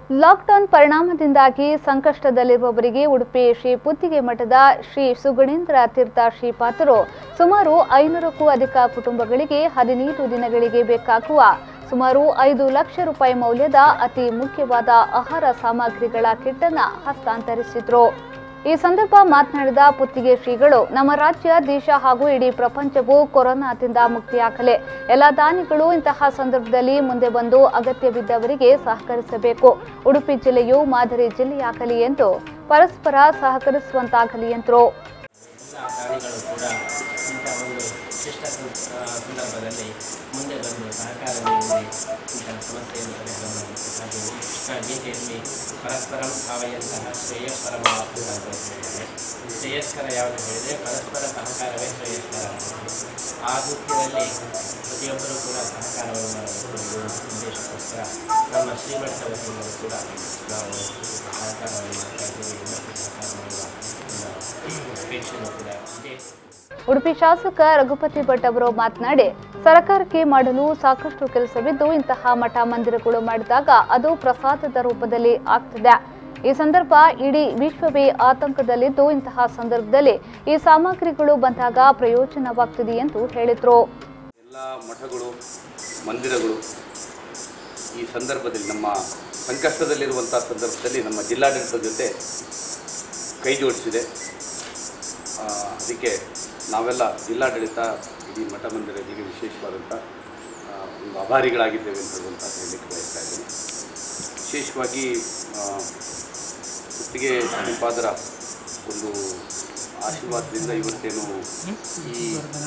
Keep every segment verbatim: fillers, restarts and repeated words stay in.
Lockdown ಪರಿಣಾಮದಿಂದಾಗಿ ಸಂಕಷ್ಟದಲ್ಲಿರುವವರಿಗೆ ಉಡುಪಿ ಶ್ರೀ ಪುತ್ತಿಗೆ ಮಠದ ಶ್ರೀ ಸುಗುಣೇಂದ್ರ ತೀರ್ಥ ಶ್ರೀಪಾದರು ಸುಮಾರು ಐನೂರಕ್ಕೂ ಅಧಿಕ ಕುಟುಂಬಗಳಿಗೆ ಹದಿನೈದು ದಿನಗಳಿಗೆ ಬೇಕಾಗುವ ಸುಮಾರು ಐದು ಲಕ್ಷ ರೂಪಾಯಿ ಮೌಲ್ಯದ ಅತಿ ಮುಖ್ಯವಾದ ಆಹಾರ ಸಾಮಗ್ರಿಗಳ ಕಿಟ್ ಅನ್ನು ಹಸ್ತಾಂತರಿಸಿದರು। ಈ ಸಂದರ್ಭ ಮಾತನಾಡಿದ ಪುತ್ತಿಗೆ ಶ್ರೀಗಳು, ನಮ್ಮ ರಾಜ್ಯ, ದೇಶ ಹಾಗೂ ಇಡೀ ಪ್ರಪಂಚವು ಕೊರೋನಾದಿಂದ ಮುಕ್ತಿಯಾಗಲಿ। ಎಲ್ಲ ದಾನಿಗಳು ಇಂತಹ ಸಂದರ್ಭದಲ್ಲಿ ಮುಂದೆ ಬಂದು ಅಗತ್ಯವಿದ್ದವರಿಗೆ ಸಹಕರಿಸಬೇಕು। ಉಡುಪಿ ಜಿಲ್ಲೆಯು ಮಾದರಿ ಜಿಲ್ಲೆಯಾಗಲಿ ಎಂದು ಪರಸ್ಪರ ಸಹಕರಿಸುವಂತಾಗಲಿ ಎಂದರು। ಸಂದರ್ಭದಲ್ಲಿ ಮುಂದೆ ಬಂದು ಸಹಕಾರ ನೀಡಿ ಇಂತಹ ಸಮಸ್ಯೆಯನ್ನು ಗೀತೆಯಲ್ಲಿ ಪರಸ್ಪರ ಭಾವೆಯಂತಹ ಶ್ರೇಯಸ್ಕರವಾದ ಶ್ರೇಯಸ್ಕರ ಯಾವುದು ಹೇಳಿದರೆ ಪರಸ್ಪರ ಸಹಕಾರವೇ ಶ್ರೇಯಸ್ಕರ। ಆ ದೃಷ್ಟಿಯಲ್ಲಿ ಪ್ರತಿಯೊಬ್ಬರೂ ಕೂಡ ಸಹಕಾರವನ್ನು ಮಾಡಬೇಕು ಉದ್ದೇಶಕ್ಕೋಸ್ಕರ ನಮ್ಮ ಶ್ರೀಮಠದ ವತಿಯಿಂದ ಕೂಡ ನಾವು ಸಹಕಾರವನ್ನು ಮಾಡ್ತಾ ಇದ್ದೀವಿ ಮತ್ತು ಸಹಕಾರ ಮಾಡುವ ಅಪೇಕ್ಷೆಯೂ ಕೂಡ ಇದೆ। ಉಡುಪಿ ಶಾಸಕ ರಘುಪತಿ ಭಟ್ ಅವರು ಮಾತನಾಡಿ, ಸರ್ಕಾರಕ್ಕೆ ಮಾಡಲು ಸಾಕಷ್ಟು ಕೆಲಸವಿದ್ದು ಇಂತಹ ಮಠ ಮಂದಿರಗಳು ಮಾಡಿದಾಗ ಅದು ಪ್ರಸಾದದ ರೂಪದಲ್ಲಿ ಆಗ್ತದೆ। ಈ ಸಂದರ್ಭ ಇಡೀ ವಿಶ್ವವೇ ಆತಂಕದಲ್ಲಿದ್ದು ಇಂತಹ ಸಂದರ್ಭದಲ್ಲಿ ಈ ಸಾಮಗ್ರಿಗಳು ಬಂದಾಗ ಪ್ರಯೋಜನವಾಗ್ತದೆ ಎಂದು ಹೇಳಿದರು। ಎಲ್ಲ ಮಠಗಳು ಮಂದಿರಗಳು ಈ ಸಂದರ್ಭದಲ್ಲಿ ನಮ್ಮ ಸಂಕಷ್ಟದಲ್ಲಿರುವಂತಹ ಸಂದರ್ಭದಲ್ಲಿ ನಮ್ಮ ಜಿಲ್ಲಾಡಳಿತದ ಜೊತೆ ಕೈ ಜೋಡಿಸಿದೆ। ಅದಕ್ಕೆ ನಾವೆಲ್ಲ ಜಿಲ್ಲಾಡಳಿತ ಇಡೀ ಮಠ ಮಂದಿರಗಳಿಗೆ ವಿಶೇಷವಾದಂಥ ಒಂದು ಆಭಾರಿಗಳಾಗಿದ್ದೇವೆ ಅಂತ ಹೇಳಲಿಕ್ಕೆ ಬಯಸ್ತಾ ಇದ್ದೀನಿ। ವಿಶೇಷವಾಗಿ ಪುತ್ತಿಗೆ ಶ್ರೀಪಾದರ ಒಂದು ಆಶೀರ್ವಾದದಿಂದ ಇವತ್ತೇನು ಈ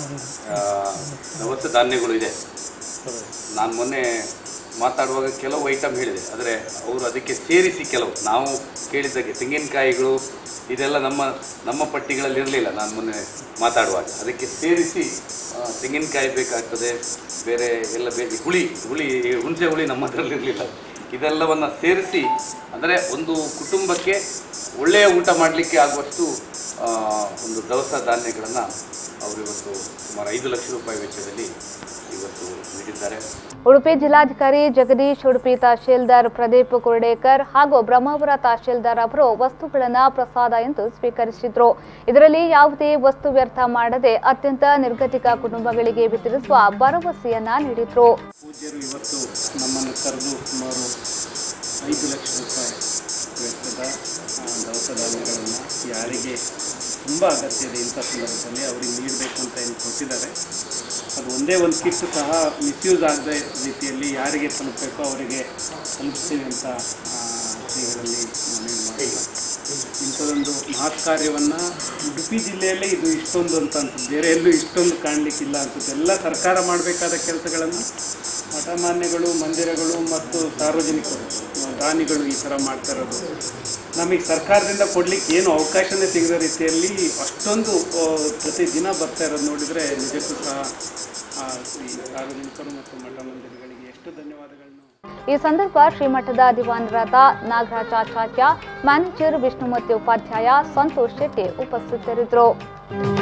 ದವಸ ಧಾನ್ಯಗಳು ಇದೆ, ನಾನು ಮೊನ್ನೆ ಮಾತಾಡುವಾಗ ಕೆಲವು ಐಟಮ್ ಹೇಳಿದೆ, ಆದರೆ ಅವರು ಅದಕ್ಕೆ ಸೇರಿಸಿ ಕೆಲವು ನಾವು ಕೇಳಿದ್ದಾಗೆ ತೆಂಗಿನಕಾಯಿಗಳು ಇದೆಲ್ಲ ನಮ್ಮ ನಮ್ಮ ಪಟ್ಟಿಗಳಲ್ಲಿ ಇರಲಿಲ್ಲ। ನಾನು ಮೊನ್ನೆ ಮಾತಾಡುವಾಗ ಅದಕ್ಕೆ ಸೇರಿಸಿ ತೆಂಗಿನಕಾಯಿ ಬೇಕಾಗ್ತದೆ, ಬೇರೆ ಎಲ್ಲ ಬೇಕು, ಹುಳಿ ಹುಳಿ ಹುಣಸೆ ಹುಳಿ ನಮ್ಮ ಹತ್ರದಲ್ಲಿ ಇರಲಿಲ್ಲ, ಇದೆಲ್ಲವನ್ನು ಸೇರಿಸಿ ಅಂದರೆ ಒಂದು ಕುಟುಂಬಕ್ಕೆ ಒಳ್ಳೆಯ ಊಟ ಮಾಡಲಿಕ್ಕೆ ಆಗುವಷ್ಟು ಒಂದು ದವಸ ಧಾನ್ಯಗಳನ್ನು ಅವರು ಇವತ್ತು ಸುಮಾರು ಐದು ಲಕ್ಷ ರೂಪಾಯಿ ವೆಚ್ಚದಲ್ಲಿ ಇವತ್ತು ನೀಡಿದ್ದಾರೆ। ಉಡುಪಿ ಜಿಲ್ಲಾಧಿಕಾರಿ ಜಗದೀಶ್, ಉಡುಪಿ ತಹಶೀಲ್ದಾರ್ ಪ್ರದೀಪ್ ಕುರ್ಡೇಕರ್ ಹಾಗೂ ಬ್ರಹ್ಮಾವರ ತಹಶೀಲ್ದಾರ್ ಅವರು ವಸ್ತುಗಳನ್ನು ಪ್ರಸಾದ ಎಂದು ಸ್ವೀಕರಿಸಿದರು। ಇದರಲ್ಲಿ ಯಾವುದೇ ವಸ್ತು ವ್ಯರ್ಥ ಮಾಡದೆ ಅತ್ಯಂತ ನಿರ್ಗತಿಕ ಕುಟುಂಬಗಳಿಗೆ ವಿತರಿಸುವ ಭರವಸೆಯನ್ನ ನೀಡಿದರು। ಪೂಜ್ಯರು ಇವತ್ತು ನಮ್ಮನ್ನು ಕರೆದು ಸುಮಾರು ಐದು ಲಕ್ಷ ರೂಪಾಯಿ ವೆಚ್ಚದ ದವಸ ಧಾನ್ಯಗಳನ್ನು ಯಾರಿಗೆ ತುಂಬ ಅಗತ್ಯ ಇದೆ ಇಂಥ ಸಂದರ್ಭದಲ್ಲಿ ಅವರಿಗೆ ನೀಡಬೇಕು ಅಂತ ಏನು ಕೊಟ್ಟಿದ್ದಾರೆ, ಅದು ಒಂದೇ ಒಂದು ಕಿಟ್ ಸಹ ಮಿಸ್ಯೂಸ್ ಆಗದ ರೀತಿಯಲ್ಲಿ ಯಾರಿಗೆ ತಲುಪಬೇಕೋ ಅವರಿಗೆ ತಲುಪಿಸ್ತೀವಿ ಅಂತ ಶ್ರೀಗಳಲ್ಲಿ ಮನವಿ ಮಾಡಿಲ್ಲ। ಇಂಥದ್ದೊಂದು ಮಹತ್ ಕಾರ್ಯವನ್ನು ಉಡುಪಿ ಜಿಲ್ಲೆಯಲ್ಲೇ ಇದು ಇಷ್ಟೊಂದು ಅಂತ ಅನ್ಸುತ್ತೆ, ಬೇರೆ ಎಲ್ಲೂ ಇಷ್ಟೊಂದು ಕಾಣಲಿಕ್ಕಿಲ್ಲ ಅನ್ಸುತ್ತೆ। ಎಲ್ಲ ಸರ್ಕಾರ ಮಾಡಬೇಕಾದ ಕೆಲಸಗಳನ್ನು ಮಠಮಾನ್ಯಗಳು, ಮಂದಿರಗಳು ಮತ್ತು ಸಾರ್ವಜನಿಕರು, ದಾನಿಗಳು ಈ ಥರ ಮಾಡ್ತಾ ಇರೋದು ನಮಗೆ ಸರ್ಕಾರದಿಂದ ಕೊಡಲಿಕ್ಕೆ ಏನು ಅವಕಾಶನೇ ಸಿಗದ ರೀತಿಯಲ್ಲಿ ಅಷ್ಟೊಂದು ಪ್ರತಿದಿನ ಬರ್ತಾ ಇರೋದು ನೋಡಿದರೆ ನಿಜಕ್ಕೂ ಸಹ ಈ ಸಾರ್ವಜನಿಕರು ಮತ್ತು ಮಠ ಮಂದಿರಗಳಿಗೆ ಎಷ್ಟು ಧನ್ಯವಾದಗಳನ್ನು। ಈ ಸಂದರ್ಭ ಶ್ರೀಮಠದ ದಿವಾನರಾದ ನಾಗರಾಜಾಚಾರ್ಯ, ಮ್ಯಾನೇಜರ್ ವಿಷ್ಣುಮೂರ್ತಿ ಉಪಾಧ್ಯಾಯ, ಸಂತೋಷ್ ಶೆಟ್ಟಿ ಉಪಸ್ಥಿತರಿದ್ದರು।